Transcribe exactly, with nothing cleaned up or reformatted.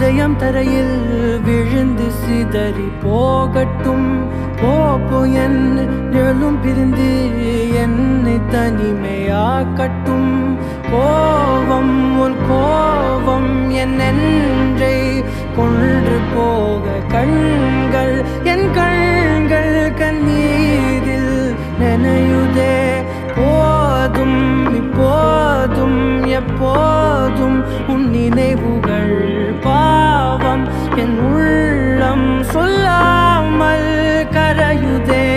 இதயம் தரையில் விழுந்து சிதறி போகட்டும். போப்போ என் நிழலும் பிரிந்து என்னை தனிமையாக்கட்டும். கோபம் உன் கோபம் என் நெஞ்சை கொன்று போக கண்கள் என் கண்கள் கண்ணீரில் நனையுதே. போதும் இப்போதும் எப்போதும் உன் நினைவுகள் பாவம் என் உள்ளம் சொல்ல